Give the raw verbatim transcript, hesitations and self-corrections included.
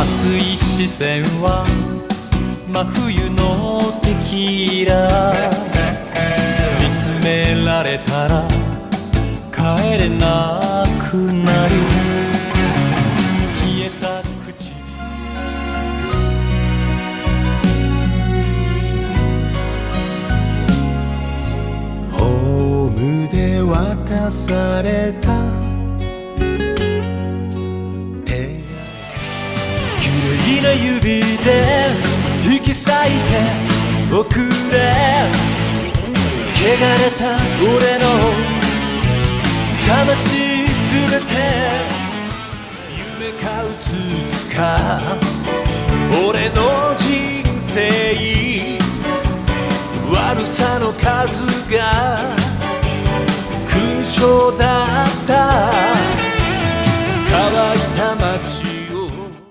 熱い視線は真冬のテキーラ。見つめられたら帰れなくなる。冷えた口ホームで渡された手が綺麗な指で引き裂いておくれ。汚れた俺の魂すべて。夢かうつつか俺の人生。悪さの数が勲章だった。